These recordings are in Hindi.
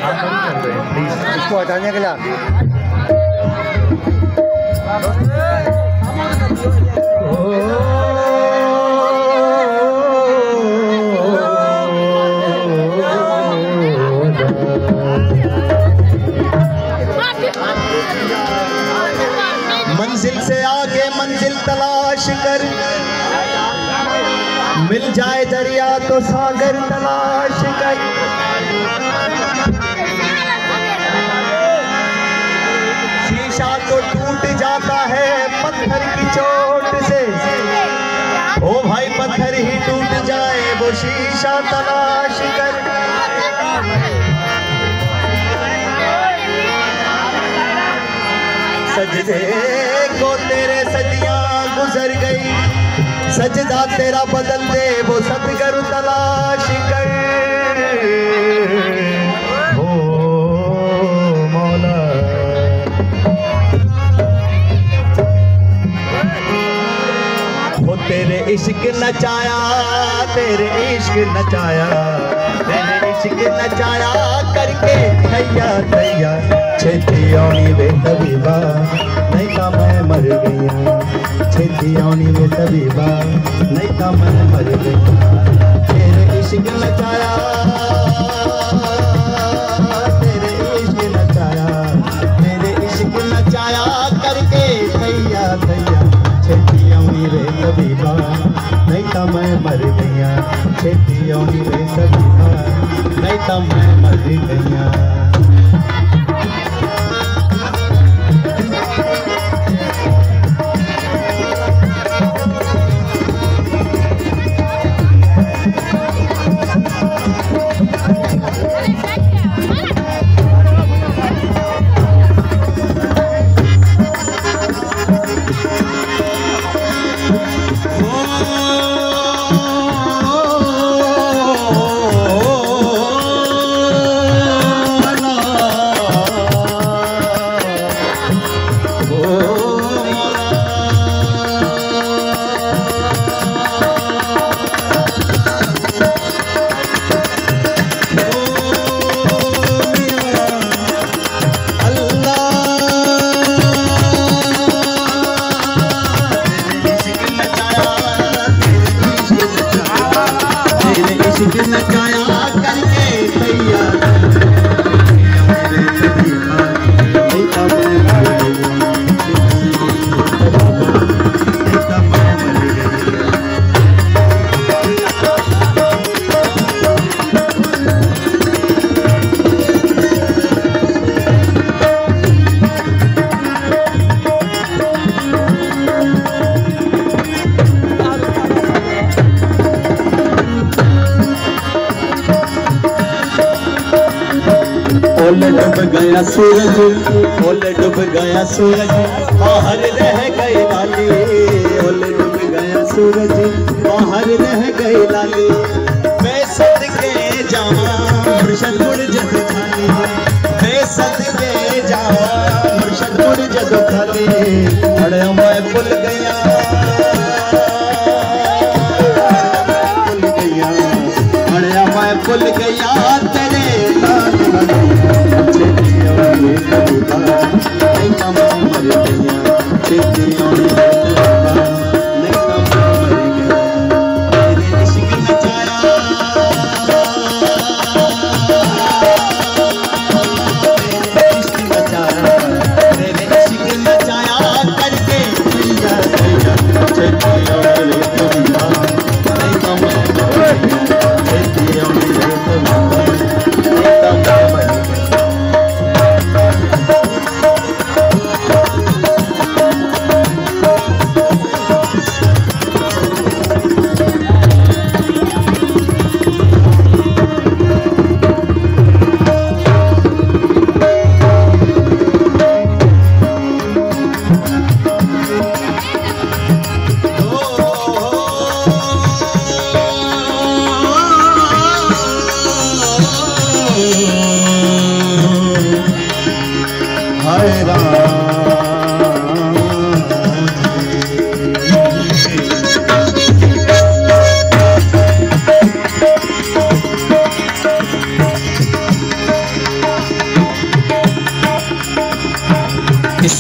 प्लीज इसको हटाने के लिए मंजिल से आगे मंजिल तलाश कर, मिल जाए दरिया तो सागर तलाश कर। शीशा तो टूट जाता है पत्थर की चोट से, ओ भाई पत्थर ही टूट जाए वो शीशा तलाश कर। सजदे को तेरे सदियां गुजर गई, सजदा तेरा बदल दे वो सतगुरु तलाश कर। ओ मौला वो तेरे इश्क नचाया, तेरे इश्क नचाया, तेरे इश्क नचाया करके थैया थैया छेती आनी वे तबीबा, नहीं तो मैं मर गया। छेती आनी वे तबीबा, नहीं तो मैं मर गया। तेरे इश्क नचाया, तेरे इश्क नचाया, तेरे इश्क नचाया करके थैया थैया छेती आनी वे तबीबा, नहीं तो मैं मर गया। छेती आनी वे तबीबा, नहीं तो मैं मर गया। ओले डूब गया सूरज, ओले डूब गया सूरज, बाहर रह गई लाली। ओले डूब गया सूरज, बाहर रह गई लाली। बेसद के जावा मुर्शदपुर जद खाली, बेसद के जावा मुर्शदपुर जद खाली। अरे मैं भूल गया, भूल गया, अरे मैं भूल गया तेरे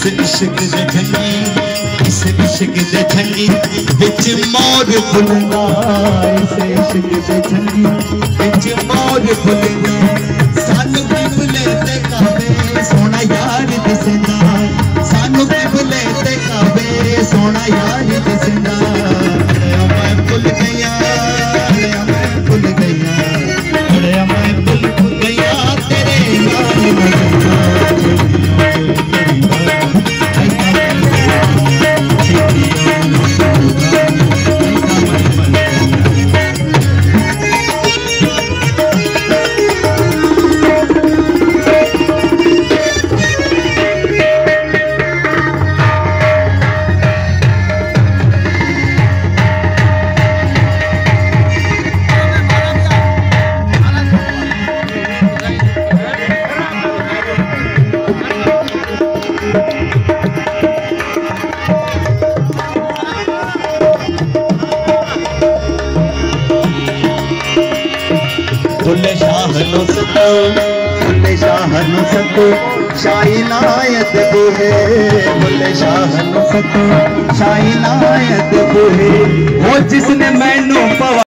इश्क दे झंडी इस इश्क दे झंडी विच मोर फुलदा इस इश्क दे झंडी विच मोर फुलदा सानू किबले ते काबे सोना यार दिसदा सानू किबले ते काबे सोना यार दिसदा मैं भुल गया मैं भुल गया मैं भुल गया तेरे भुले शाह नो सतो भुले शाह नो सतो शाही नायत बुहे भुले शाह नो सतो शाही नायत बुहे वो जिसने मैनू